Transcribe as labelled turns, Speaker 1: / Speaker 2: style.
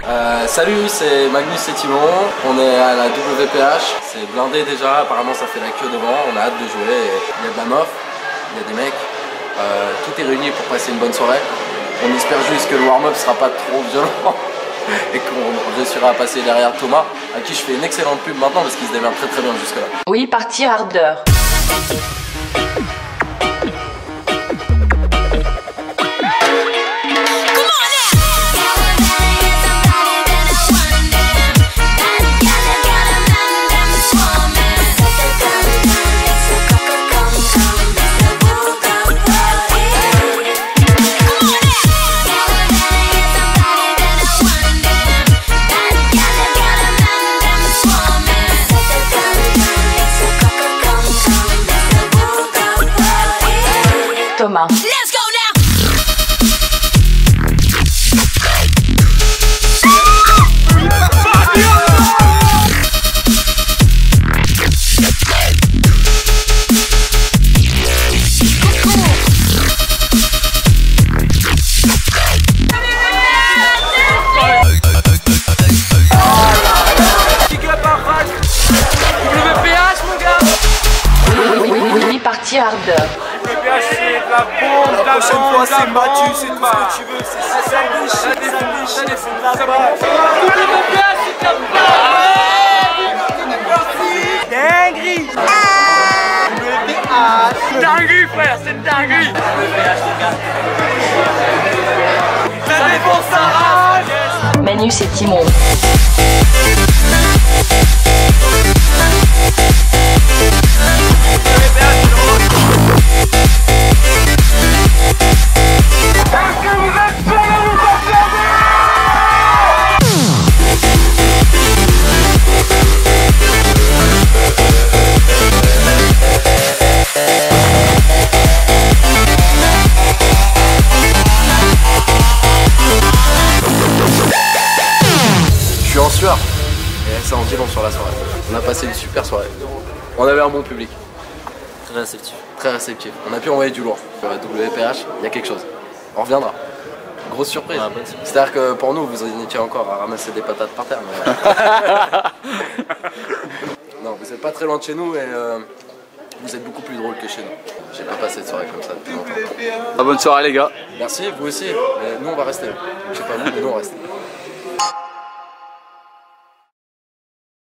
Speaker 1: Salut, c'est Magnus et Timon, on est à la WPH, c'est blindé déjà, apparemment ça fait la queue devant, on a hâte de jouer, il y a de la meuf, il y a des mecs, tout est réuni pour passer une bonne soirée. On espère juste que le warm-up sera pas trop violent et qu'on réussira à passer derrière Thomas, à qui je fais une excellente pub maintenant parce qu'il se démerde très bien jusque là.
Speaker 2: Oui, partir ardeur. Thomas. Let's go now. WPH mon gars. Oui, parti ardeur.
Speaker 3: C'est de la bombe, la prochaine fois c'est Mathieu, c'est tout ce que tu veux, c'est ça de la balle. Dinguerie! Dinguerie frère, c'est dinguerie! Ça défonce sa race!
Speaker 2: Magnus et Timon.
Speaker 1: Je suis en sueur et ça en dit long sur la soirée. On a passé une super soirée. On avait un bon public.
Speaker 4: Très réceptif.
Speaker 1: Très réceptif. On a pu envoyer du lourd. Sur la WPH, il y a quelque chose. On reviendra. Grosse surprise.
Speaker 4: Ouais,
Speaker 1: c'est-à-dire que pour nous, vous en étiez encore à ramasser des patates par terre. Mais... non, vous n'êtes pas très loin de chez nous et vous êtes beaucoup plus drôle que chez nous. J'ai pas passé de soirée comme ça depuis longtemps.
Speaker 4: Bonne soirée les gars.
Speaker 1: Merci, vous aussi. Mais nous on va rester. Je sais pas vous, mais nous on reste.